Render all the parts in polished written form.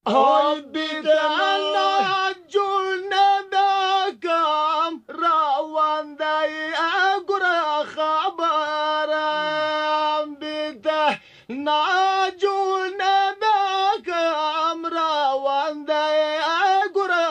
Habitana julnebekam rawandai agura khabaram bitana julnebekam rawandai agura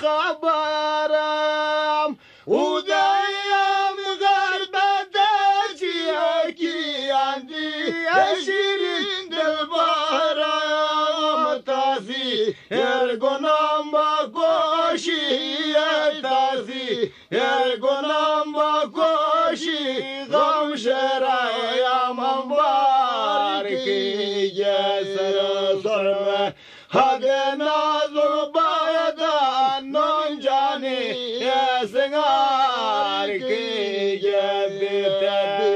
khabaram udayam garbadachi ki andi ashirin dilbaram tazi ergonam bakoshi tazi ergonam bakoshi gam sharayam ambar ki yasar sarme hadena zubada non jani yasingar ki yabita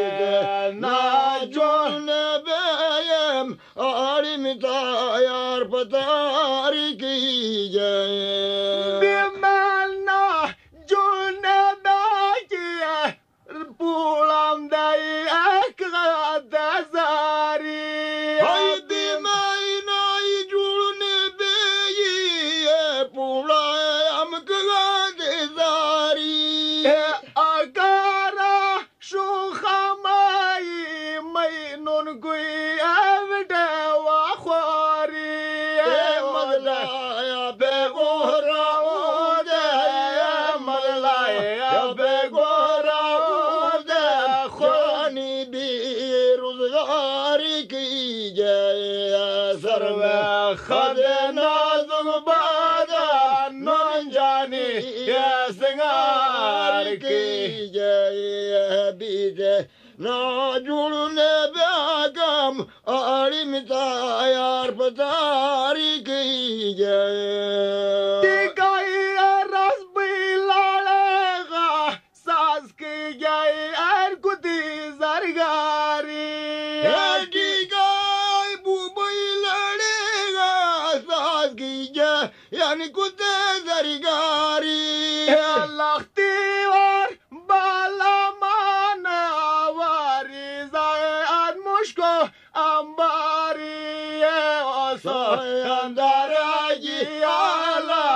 najon beyem alim tayar patari ki jaye bimana junebaki pulam dai akadazari ay bimayna junebeye pulam akadazari agara shukhamai mainun gui avde wa khari madlaya begora ode madlaya begora ode khani bi ruzgari ki jaya sarve khadna zumbada non jani yasingar ki jaya bide najul nebagam alim tayar patari ki jaya dikai rasbilalega saz ki jaya erkuti zargari dikai bubilalega saz ki jaya yani kutte zargari Allah tivar balamana warizay mushko ambari osayandaraji ala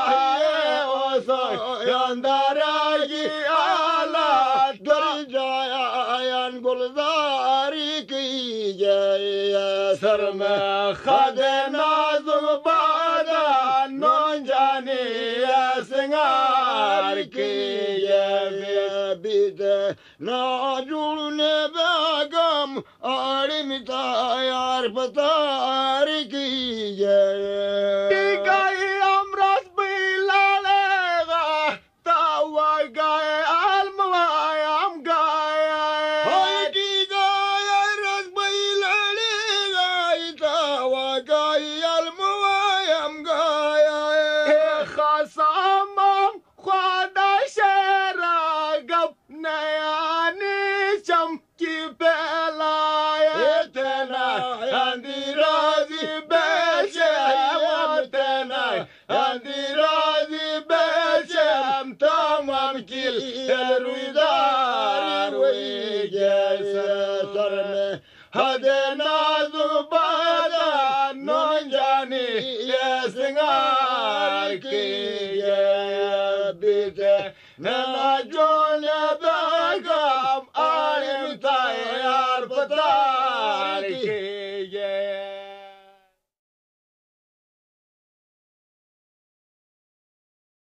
osayandaraji ala darjayan guldari ki jaya sarme khadna zubada non jani yasingar ki bide najul nebagam alim tayar patari ki dikai amras bilalega tawagai almawayam gaya hoy dikai amras bilalega tawagai almawayam gaya khasamam khada sharagab nayani cham ki pela etna andirazi beshamtna andirazi besham tamam kil ruidar wejasa sarme hadena zubada non jani yasingar ki bite na jona